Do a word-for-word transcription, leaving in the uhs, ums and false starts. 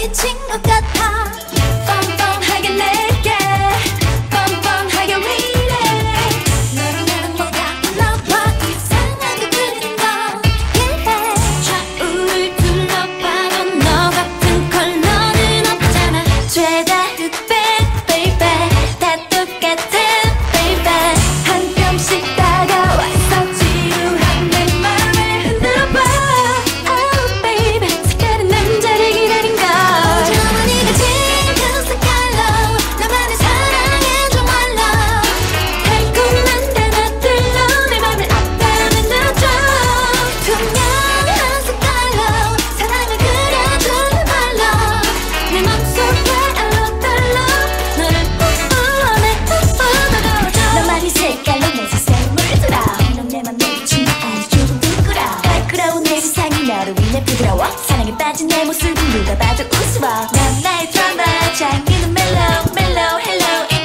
미친 것 같아. 뻔뻔하게 내게 뻔뻔하게 위래. 너랑 나랑 뭐가 흘러와 이상하게 그리는 거. yeah. 좌우를 둘러봐도 너 같은 컬러는 없잖아. 죄다 흑백 baby 다 똑같은 baby. 한 뼘씩 다가와서 지루한 내 맘을 흔들어봐. Oh baby 색다른 남자를 기다린 걸. 어쩌면 네가 지은 그 색깔로 나만을 사랑해줘 my love. 달콤한 단어들로 내 맘을 아파 만들어줘. 투명한 색깔로 사랑을 그려줘 my love. 내 맘속에 알록달록 너를 뿜뿜해 뿜뿜. 너만 이 색깔로 내 세상에 물들어. 넌 내 맘에 비추면 아주 조금 부끄러. 달끄러운 내 세상이 너로 인해 부드러워. 사랑에 빠진 내 모습은 누가 봐도 우스워. 난 나의 드라마 장기는 멜로우 멜로우 헬로